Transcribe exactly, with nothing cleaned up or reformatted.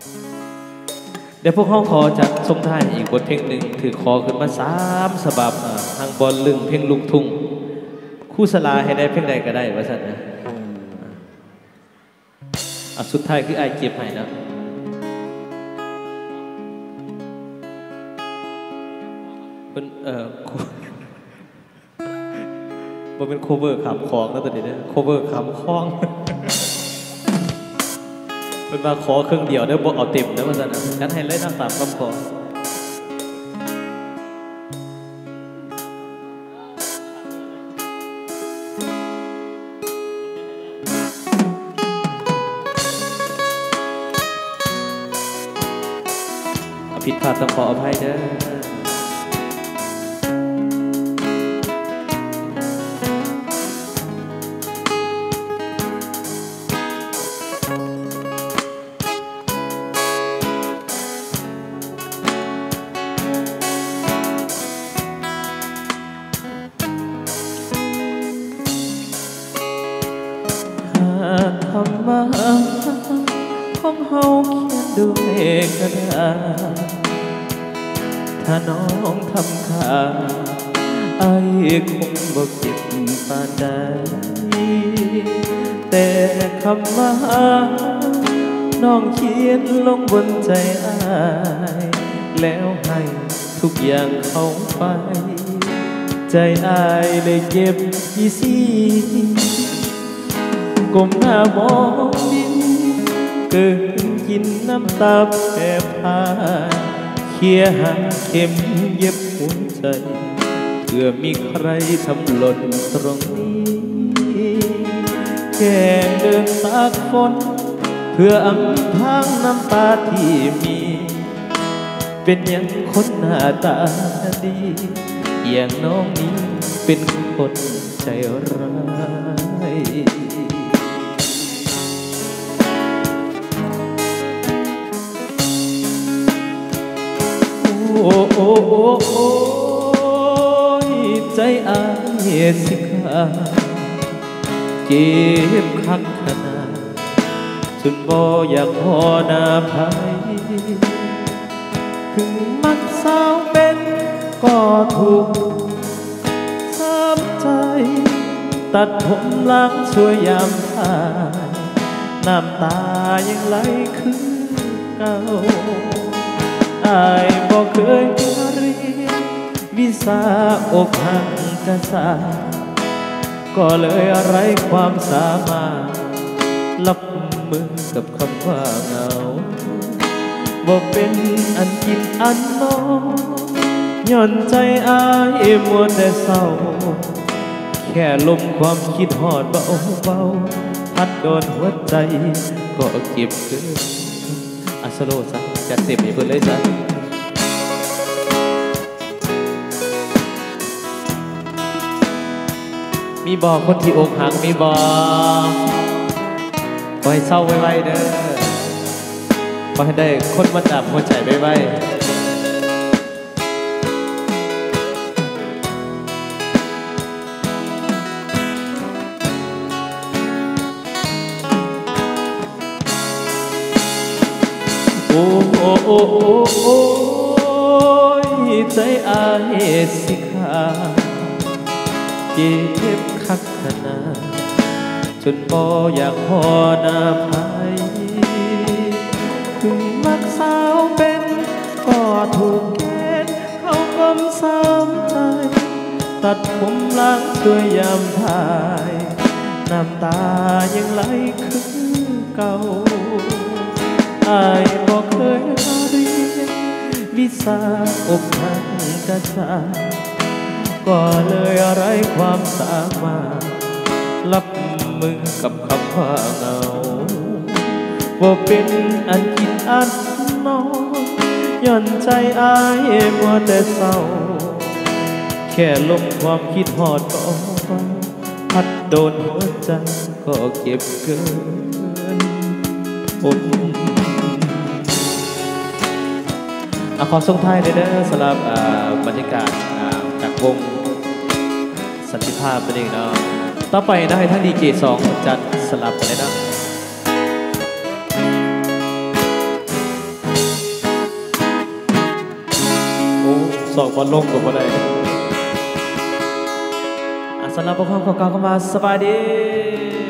เดี๋ยวพวกเขาขอจากสมท้ายอีกบทเพลงหนึ่งถือขอขึ้นมาสามฉบับทางบอลลึงเพลงลูกทุ่งคู่สลาให้ได้เพลงใดก็ได้ว่าสัตว์นะอ่ะสุดท้ายคือไอ้เก็บให้นะเป็นเอ่อมันเป็นโคเวอร์ขามคลองแล้วตอนนี้เนี่ยโคเวอร์ขามคลองเป็นมาขอเครื่องเดียวได้บอกเอาเต็มนะว่าสัตว์นะงั้นให้เล่นน้ำตามคำขอผิดพลาดต้องขออภัยเด้อธรรมะของเฮาเขียนด้วยกระดาษถ้าน้องทำขาไอ้คงบ่เก็บปานใดแต่คำว่าน้องเขียนลงบนใจอ้ายแล้วให้ทุกอย่างเข้าไปใจอ้ายเลยเก็บยี่สิก้มหน้ามองดินเกินกินน้ำตาแผ่พายเคี่ยหางเข็มเย็บหัวใจเพื่อมีใครทำหล่นตรงนี้แค่เดินตากฝนเพื่ออำพรางน้ำตาที่มีเป็นอย่างคนหน้าตาดีอย่างน้องนี้เป็นคนใจร้ายโอ้โอ้โอ้โอ้ใจอายสิขาเจ็บคักขนาดจนบ่อยากพอหน้าภัยถึงมักสาวเป็นก็ถูกซ้ำใจตัดผมล้างช่วยยามทายน้ำตายังไหลคือเก่าอายบอกเคยเรียนวิชาอกหักกษาก็เลยอะไรความสามารถรับมือกับคำว่าเหงาบอกเป็นอันกินอันนอนย่อนใจอายมัวแต่เศร้าแค่ลมความคิดหอดเบาเบาพัดโดนหัวใจก็เก็บเกินอัสโลซะจัดเต็มให้เพื่อนเลยซะมีบอกคนที่อกหักมีบอกขอให้เศร้าไว้ๆเด้อขอให้ได้คนมาจับหัวใจไว้ๆโอ้โอ้โอ้โอ้ใจอายสิขาเจ็บคักขนาดจนบ่อยากพอหน้าภัยถึงมักสาวเป็นก็ถูกเกณฑ์เขากลมซ้ำใจตัดผมล้างด้วยยามทายน้ำตายังไหลคือเก่าอายบอกเคยเรียนวิชาอกหักกษาก็เลยอะไรความสามารถรับมือกับคำว่าเหงาว่าเป็นอันกินอันนอนย่อนใจอายมัวแต่เศร้าแค่ลมความคิดหอดก็พัดโดนหัวใจก็เก็บเกินผมขอส่งท้ายเด้อสำหรับบรรยากาศจากวงสันติภาพเป็นเองเนาะต่อไปนะให้ท่านดีเจสองจัดสลับกันเลยนะสองบอลลงกับบ่ได้สำหรับพวกเขาเก่าๆก็มาสบายดี